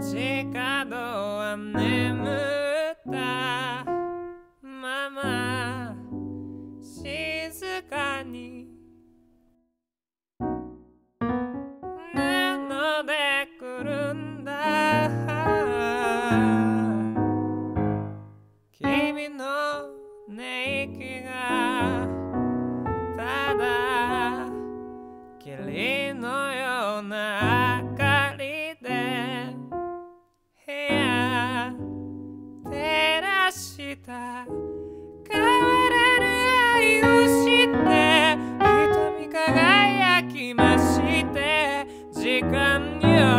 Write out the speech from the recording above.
街角は眠ったまま静かに布でくるんだ君の寝息がただ霧のような明かりで部屋照らした変わらぬ愛をして瞳輝きまして時間よ